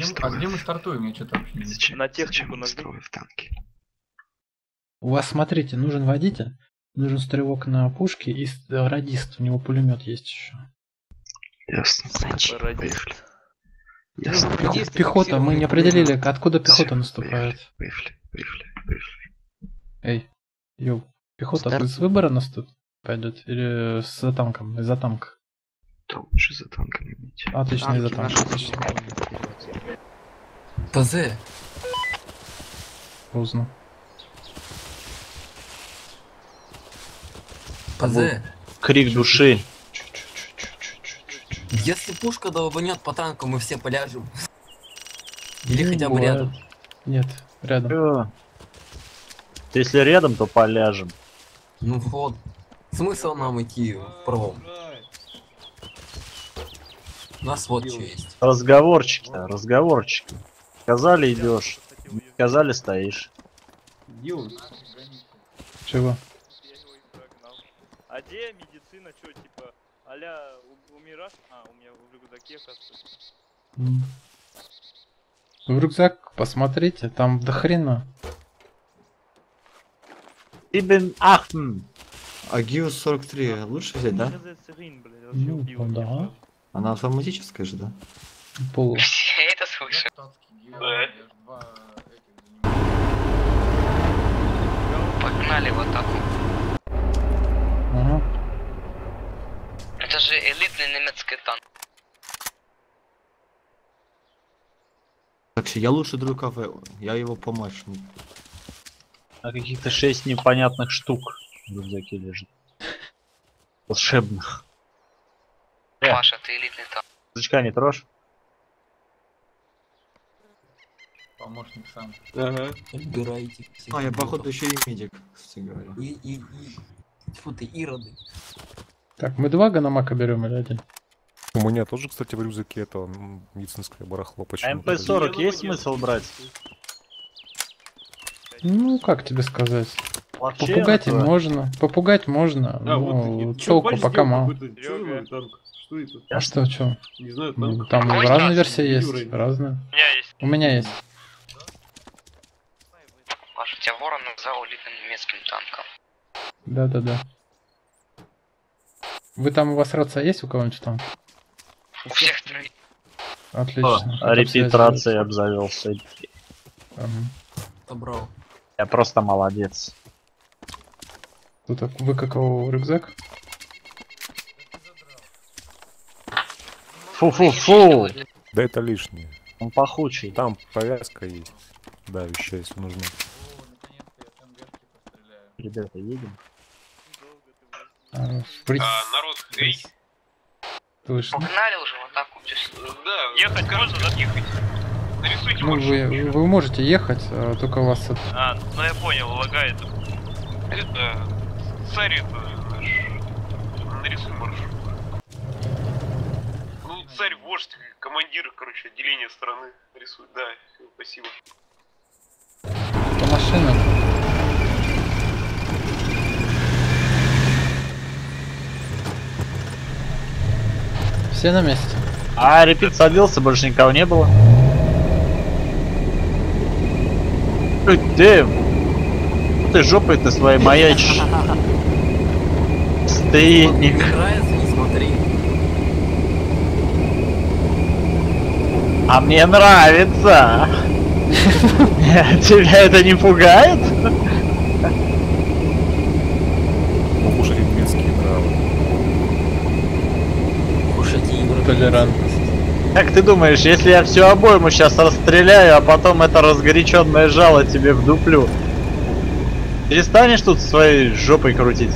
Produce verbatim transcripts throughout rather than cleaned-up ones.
а где мы стартуем? Я что-то вообще не Зачем? На технику Зачем он нажми. строит в танке? У вас, смотрите, нужен водитель, нужен стрелок на пушке и с- радист. У него пулемет есть еще. Ясно. Радист. Поехали. Ясно. Ну, Пех- Есть пехота, мы не определили, откуда пехота Всё, наступает. Поехали, поехали, поехали. Эй, йоу, пехота Старт. с выбора наступ пойдет или за танком, из-за танка? Да лучше за танками идти. Отлично, из-за Танки танка, наши отлично. вперед. ПЗ. Поздно. ПЗ. Крик души. Если пушка долбанет по танку, мы все поляжем. Или Ну, хотя бы бывает. рядом. Нет, рядом. Чё? Если рядом, то поляжем. Ну вот. Смысл нам идти в пролом? У нас вот что есть. Разговорчики-то, разговорчики. Сказали идешь, сказали стоишь. Чего? А где медицина, что, типа, а-ля у- умирать? А, у меня в рюкзаке, оказывается. М. В рюкзак посмотрите, там до хрена. Ибн Ахм. А Гиус сорок три лучше взять, да? Ну, да. Она автоматическая же, да? Пол. Я это слышу. Погнали в атаку. Ага. Это же элитный немецкий танк. Так что я лучше друг кафе, я его помощник. А каких-то шесть непонятных штук в рюкзаке лежит. Волшебных. Э. Паша, ты элитный танк. Язычка не трожь. Помощник сам. Ага. Отбирайте. А, я походу еще и медик, кстати говоря. И, и, и... Тьфу ты, ироды. Так, мы два ганамака берем или один? У меня тоже, кстати, в рюкзаке это м, медицинское барахло. А Почему? эм пэ сорок есть смысл брать? Ну, как тебе сказать? Вообще, Попугать этого- можно, попугать можно, ну, толку пока мало. А что, что? Не знаю, Ну, танк. там Какой разные танк? версии есть, Юра, разные. У меня есть. У меня есть. Паша, тебя ворон назвал элитным немецким танком. Да-да-да. Вы там, у вас рация есть у кого-нибудь там? У всех троих. Отлично. О, репит рации обзавелся. Ага. Собрал. Я просто молодец. Тут вы какого рюкзак? Фу-фу-фу! Да это лишнее. Он пахучий. Там повязка есть. Давящая, если нужно. Ребята, едем. А, в приц- А, народ, эй, Слышно. Погнали уже в атаку. да, ехать можно, да, ехать. Нарисуйте Ну, маршрут. вы, вы можете ехать, а только у вас... это- А, ну я понял, лагает. Это, царь это наш, нарисуй маршрут. Ну, царь, вождь, командир, короче, отделение страны рисует, да, всё, спасибо. По машинам. Все на месте. А, репит садился, больше никого не было. Эй, ты! Ты жопой ты своей маячишь. Стыдник. Не нравится, не смотри. А мне нравится. Тебя это не пугает? Покушать немецкие травы. Кушайте игры. Толерантность. Как ты думаешь, если я всю обойму сейчас расстреляю, а потом это разгоряченное жало тебе вдуплю, перестанешь тут своей жопой крутить?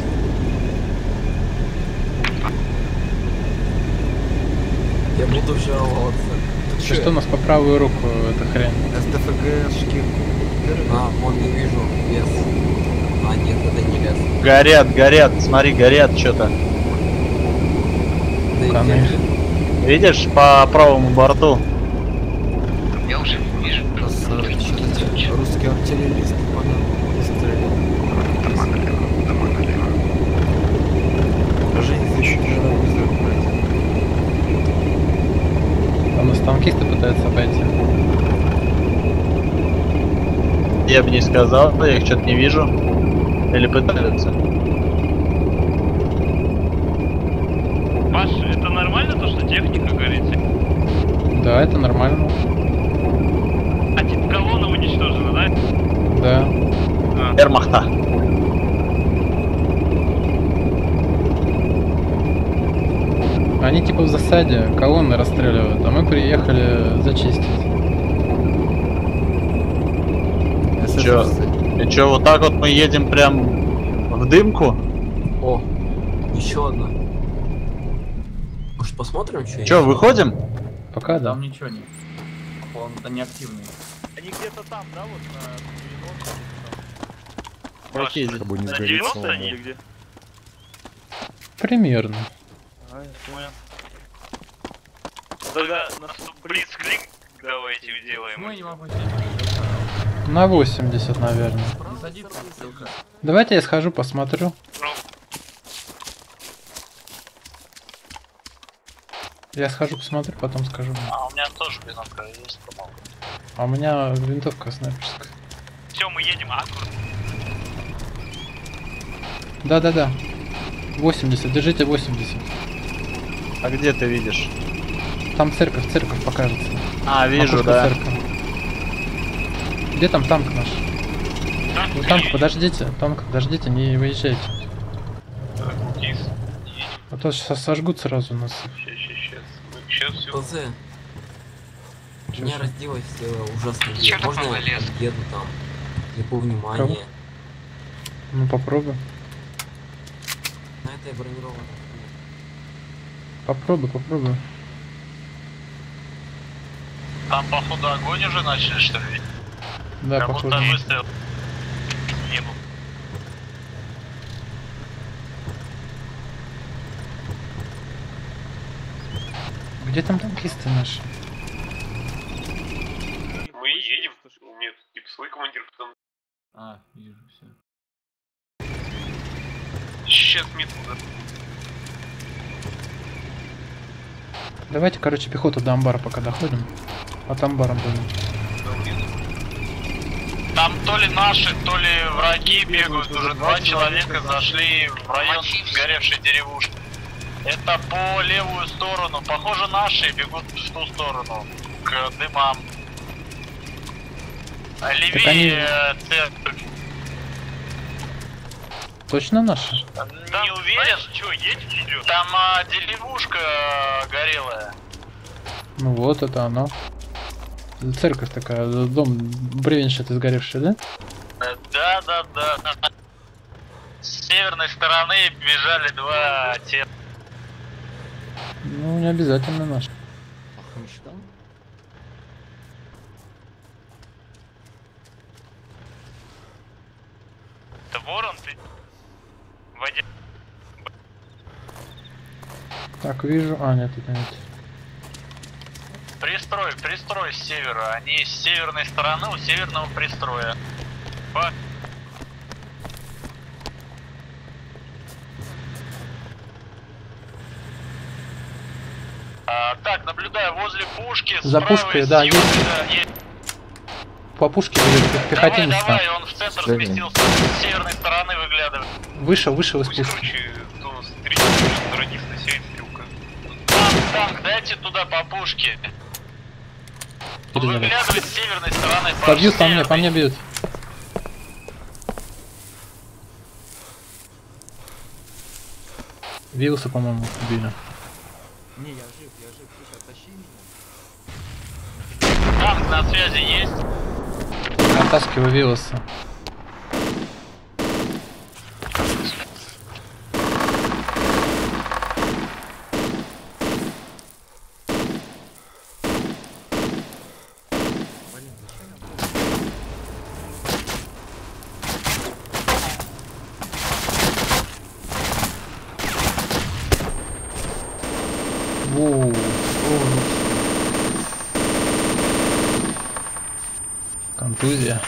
Я буду жаловаться. Что, что у нас по правую руку эта хрень? СТФГшки. А, вон не вижу лес. А, нет, это не лес. Горят, горят, смотри, горят что-то. Да и Каны. где? Видишь, по правому борту? Я уже вижу. Русский артиллерист по нам стрелял. Дома налево, дома налево. Даже не еще не Там нас танкисты пытаются обойти. Я бы не сказал, я их что-то не вижу. Или пытаются. Паш, это нормально то, что техника горит? Да, это нормально. А типа колонна уничтожена, да? Да. А. Вермахта. Они типа в засаде, колонны расстреливают, а мы приехали зачистить. Чё? И чё, вот так вот мы едем прям в дымку? О, еще одна. Может посмотрим, что Чё, выходим? Пока да. Там ничего нет. Он да, неактивный. Они где-то там, да, вот на Окей, Как бы не На сгорит девяносто снова. они где? Примерно. девяносто? А, я понял. Тогда блицклик давайте делаем. Почему я не могу На восемьдесят, наверное. не садиться, стрелка? Давайте я схожу, посмотрю. Ну, Я схожу, посмотрю, потом скажу. А у меня тоже винтовка есть, по-моему. А у меня винтовка снайперская. все, мы едем аккуратно. Да-да-да. восемьдесят, держите восемьдесят. А где ты видишь? Там церковь, церковь покажется. А, вижу, Макушка да. церкви. Где там танк наш? Ну, танк, подождите, танк, подождите, не выезжайте. А то сейчас сожгут сразу нас. Сейчас все. ПЗ. Меня разделать сделала ужасно. Чё ты Можно я повылез? еду там? Не по вниманию. Кого? Ну попробуй. На этой бронированной. Попробуй, попробуй. Там, походу, огонь уже начали, что ли? Да, походу. выстрел не был. Где там танкисты наши? Мы едем. Нет, типа свой командир потом. А, вижу, все. Сейчас метку, да. Давайте, короче, пехоту до амбара пока доходим. От амбара будем. Там то ли наши, то ли враги бегают. Уже два человека зашли в район сгоревшей деревушки. Это по левую сторону. Похоже, наши бегут в ту сторону, к дымам. А левее они- э, церковь. Точно наши? Не уверен. Что, едем вперед? Там а, деревушка э, горелая. Ну вот, это оно. Церковь такая, дом бревенчатый сгоревший, да? Э, Да, да, да. С северной стороны бежали два те. Ну, не обязательно наш. Это ворон, ты? Водя... Так, вижу. А, нет, это нет. Пристрой, пристрой с севера. Они с северной стороны у северного пристроя. По- А, так, наблюдаю возле пушки. За справа пушкой, и да, слева, есть. да, есть. По пушке бежит Давай, пехотинец там. давай, он в центр Стреляй. сместился. С северной стороны выглядывает. Вышел, вышел из Пусть пушки. круче, то встречу, радист на сеть стрелка. Танк, танк, дайте туда по пушке. Он Передали. выглядывает с северной стороны. Паш, Побьют по мне, северной. по мне бьют. Вилса, по-моему, убили. Не, я жив, я жив. Слушай, оттащи меня. Танк на связи есть? Оттаскиваю Вилса. Воу. Контузия.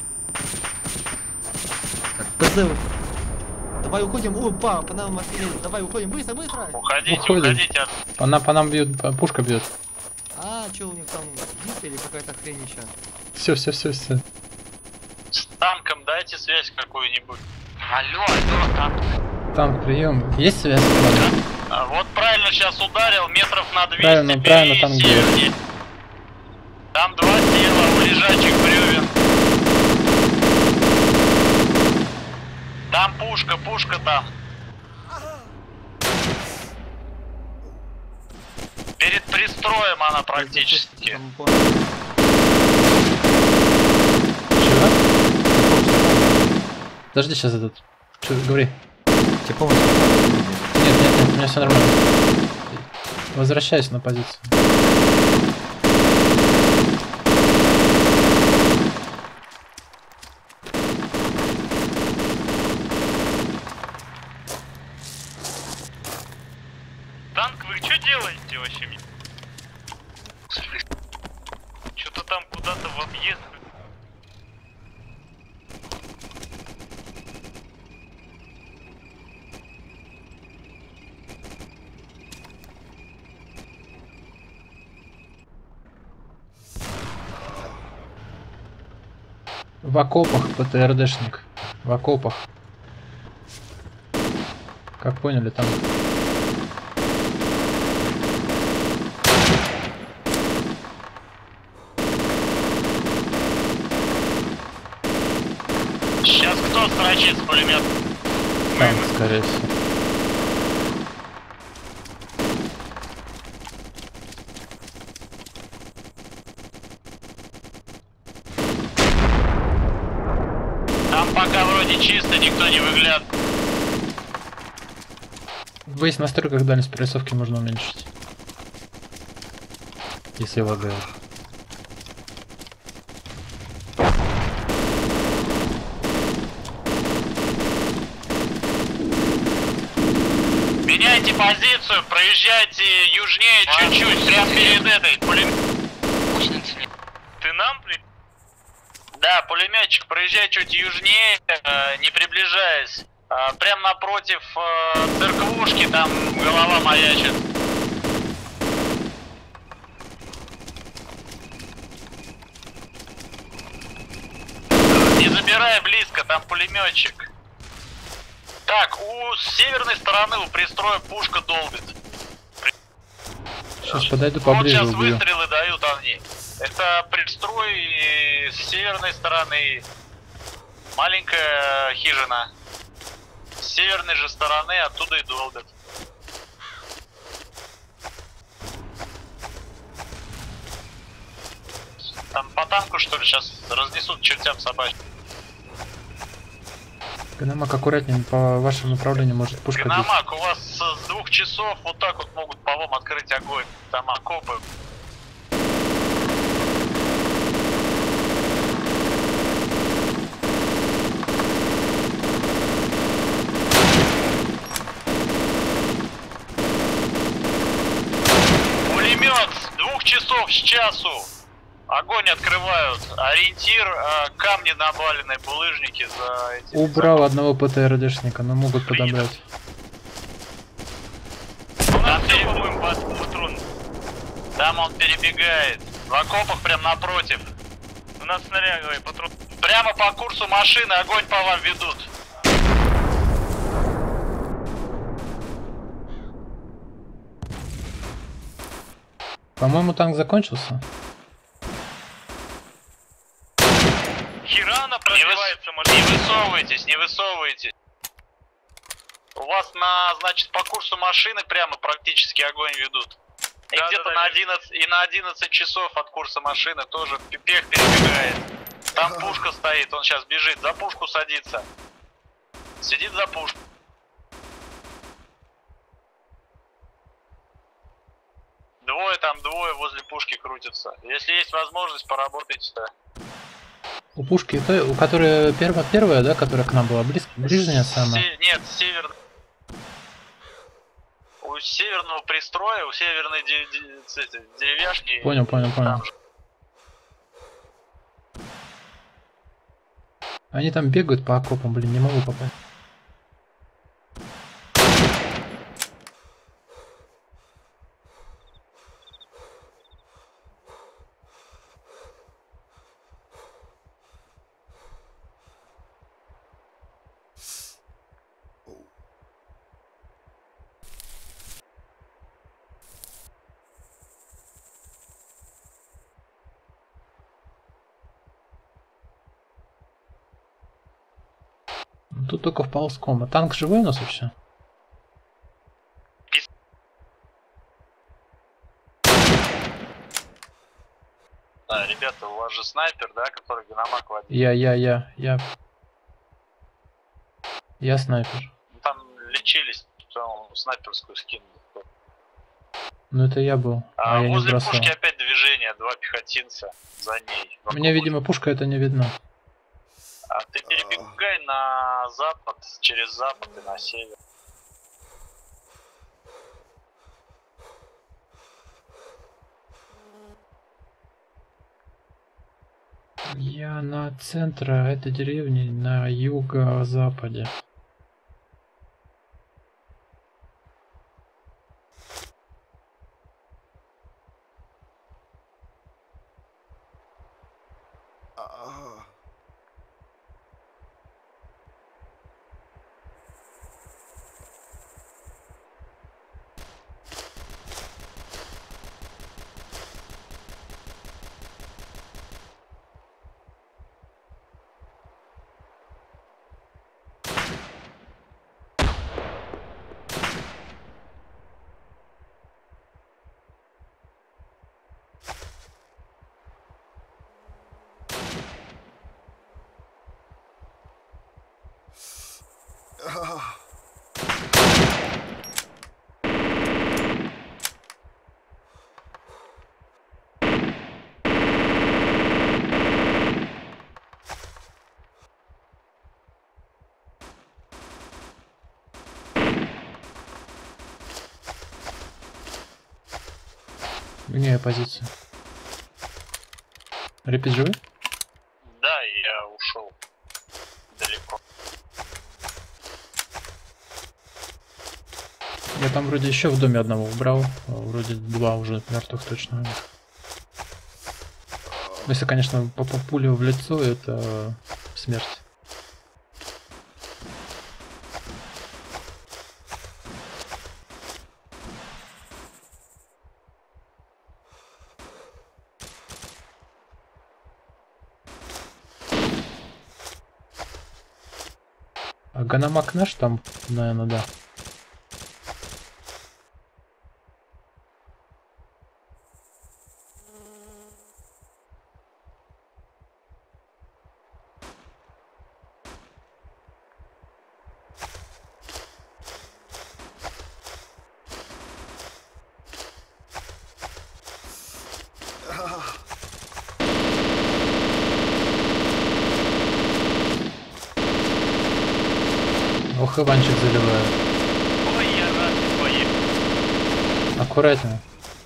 ПЗ. Давай уходим. Ой, па, по нам отстреляли. Давай уходим. Быстро, быстро. Уходите, Уходим. уходите. от- По нам, по нам бьют, по- пушка бьет. А, что у них там? Диска или какая-то хрень еще? Все, все, все, все. танком, дайте связь какую-нибудь. Алло, алло, танк. Танк, прием. Есть связь? А, вот правильно сейчас ударил, метров на двести. Правильно, правильно, танк севернее. Там два тела у лежачих бревен. Там пушка, пушка там. Перед пристроем она практически. Чего? Подожди, сейчас этот. Что, говори. Типа Нет, нет, нет, у меня все нормально. Возвращаюсь на позицию. Танк, вы что делаете вообще? Что-то там куда-то в объезд. В окопах ПТРДшник. В окопах. Как поняли, там. Сейчас кто строчит с пулемет? Там, скорее всего. Там пока вроде чисто, никто не выглядывает. В есть настройках дальность прорисовки можно уменьшить. Если лагает. Меняйте позицию, проезжайте южнее чуть-чуть, прям перед этой пулемет. Ты нам при... Да, пулеметчик, проезжай чуть южнее, э, не приближаясь. Э, прям напротив э, церквушки, там голова маячит. Не забирай близко, там пулеметчик. Так, у с северной стороны у пристроя пушка долбит. Сейчас подойду Вот поближе, сейчас убью. выстрелы дают они. Это пристрой и с северной стороны. Маленькая хижина. С северной же стороны оттуда и долбят. Там по танку что ли сейчас разнесут чертям собачьим. Гономак, аккуратнее, по вашему направлению может пушка бить. Гономак, у вас с двух часов вот так вот могут по вам открыть огонь. Там окопы. Пулемет с двух часов с часу. Огонь открывают. Ориентир э, камни наваленные, булыжники за эти. Убрал одного ПТРДшника, но могут подобрать. Там, пере... патрон. Там он перебегает. В окопах прям напротив. У нас снаряговый патрон. Прямо по курсу машины огонь по вам ведут. По-моему, танк закончился. Херана Не, выс... не высовывайтесь, не высовывайтесь. У вас на, значит, по курсу машины прямо практически огонь ведут. И Да, где-то да, да, на одиннадцать, и на одиннадцать часов от курса машины тоже пипех перебегает. Там пушка стоит, он сейчас бежит, за пушку садится. Сидит за пушку. Двое там, двое возле пушки крутятся. Если есть возможность, поработайте-то. У пушки, то, у которой первая, первая, да, которая к нам была близко, ближняя самая. Се- нет, север... У северного пристроя, у северной де- де- эти, деревяшки... Понял, понял, понял. Там же. Они там бегают по окопам, блин, не могу попасть. Тут только в ползком. А танк живой у нас вообще? Да, ребята, у вас же снайпер, да, который Ганамак водит? Я, я, я, я. Я снайпер. Ну, там лечились, он снайперскую скинул. Ну это я был. А, А, я не возле бросал. пушки опять движение, два пехотинца за ней. Мне, видимо, пушка это не видно. А ты перебегай на запад, через запад и на север. Я на центре этой деревни, на юго-западе. Меняю позицию. Репит живы? Да, я ушел далеко. Я там вроде еще в доме одного убрал. а Вроде два уже мертвых точно. у них. Если, конечно, по по пулю в лицо, это смерть. А Ганамак наш там, наверное, да. Ох, Иванчик заливает. Ой, я рад, поехал. Аккуратнее.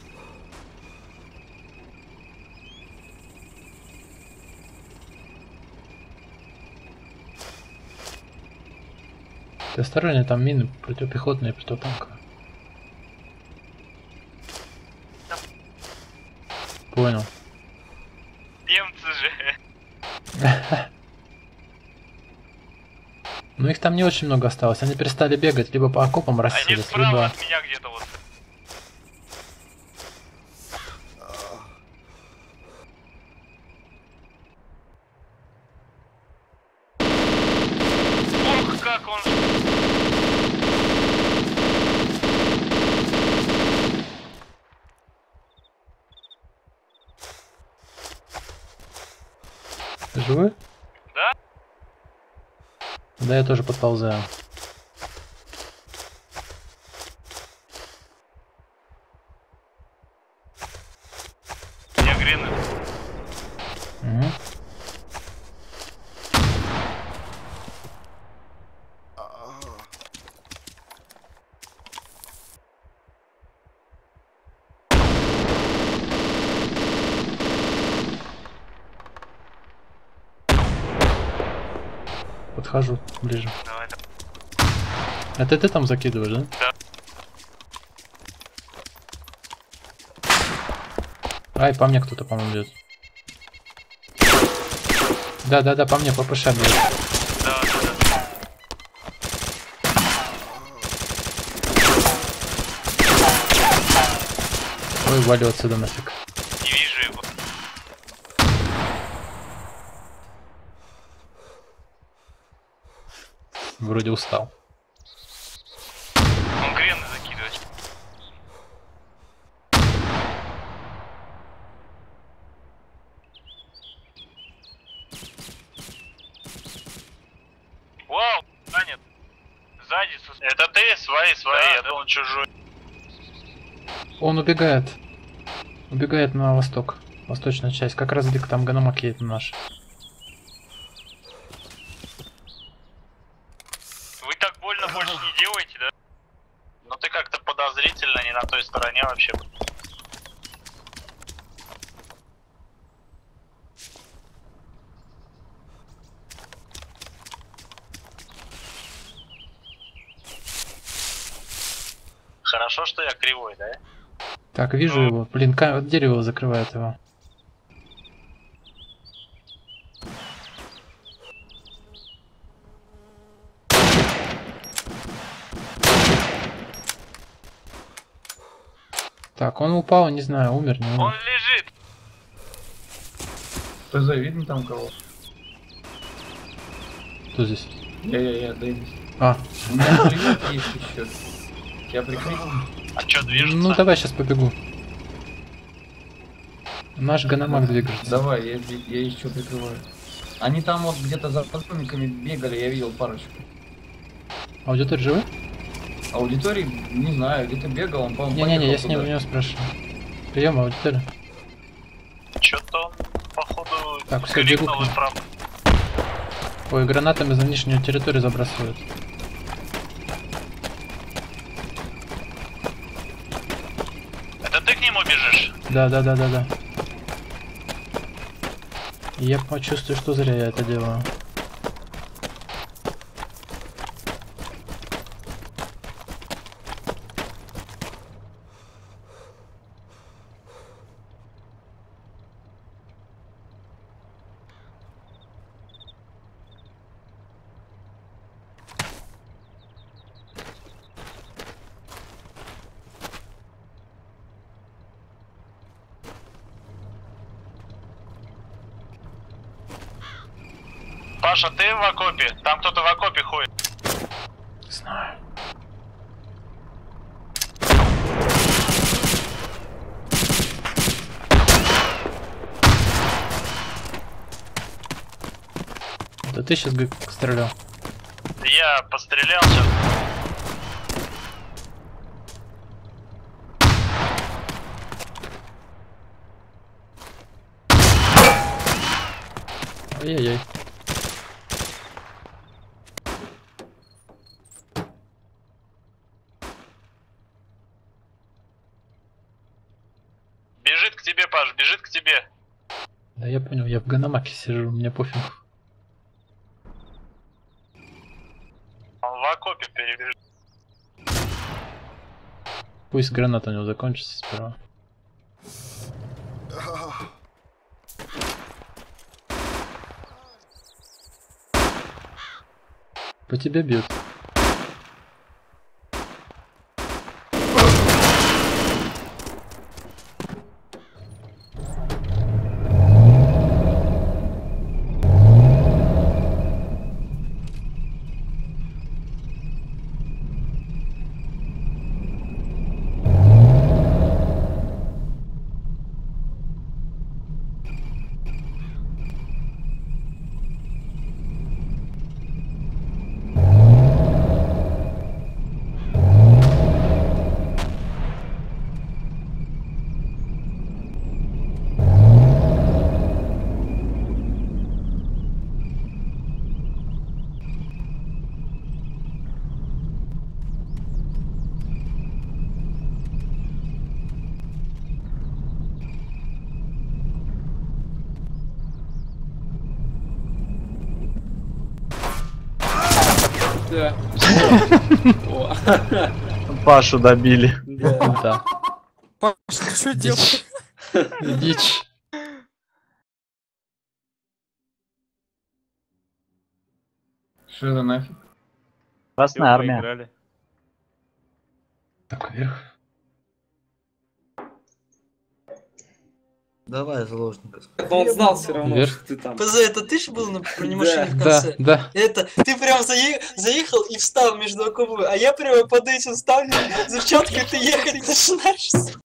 Ты осторожнее, там мины противопехотные, противотанковые. Понял. Немцы же. Ну их там не очень много осталось, они перестали бегать, либо по окопам Они расселись, справа либо... от меня где-то вот. Ох, как он... Ты живой? Да? Да, я тоже подползаю. Я гренад. Угу. Подхожу ближе. Давай, давай. Это ты там закидываешь, да? Да. Ай, по мне кто-то, по-моему, идет. Да, да, да, по мне, по ПШ бьет. Да, да, да. Ой, валю отсюда нафиг. Не вижу его. Вроде устал. Он грены закидывает. Вау, занят. Сзади, со... Это ты? Свои, свои, Да, я да. думал чужой. Он убегает. Убегает на восток. Восточная часть. Как раз где там Ганамак едет наш. Вы так больно больше не делаете, да? Ну ты как-то подозрительно, не на той стороне вообще. Хорошо, что я кривой, да? Так, вижу Ну. его. Блин, ка- дерево закрывает его. Так, он упал, не знаю, умер, не Он умер. лежит. ПЗ, видно там кого? Кто здесь? Я-я-я, Дэвис. А, У меня пулемет есть еще. Я прикрыть. А чё движется? ну давай сейчас побегу. Наш Ганамак двигается. Давай, я, я еще прикрываю. Они там вот где-то за домиками бегали, я видел парочку. Аудитория живы? Аудитории, не знаю, где-то бегал, он, по-моему, Не-не-не, я поехал с ним у туда. него спрашиваю. Прием, аудитория. Чё-то он, походу, Так, всё, бегу к кликнул ним. и прав. Ой, гранатами за внешнюю территорию забрасывают. Это ты к нему бежишь? Да, да, да, да, да. Я почувствую, что зря я это делаю. Паша, ты в окопе? Там кто-то в окопе ходит. Знаю. Да ты сейчас как стрелял. Я пострелял сейчас. Ай-яй-яй. Бежит к тебе, Паш, бежит к тебе. Да я понял, я в Ганамаке сижу, мне пофиг. Он в окопе перебежит. Пусть граната у него закончится сперва. По тебе бьют. Да. Пашу добили. Да. Паш, ты что делаешь? Дичь. Что это нафиг? Красная армия. Проиграли. Так, вверх. Давай заложника. Он знал все равно, Вверх. что ты там. ПЗ, это ты же был на бронемашине в Да, конце? да. Это, ты прям заe- заехал и встал между окопами, а я прямо под этим ставлю зачетку, и ты ехать начинаешь.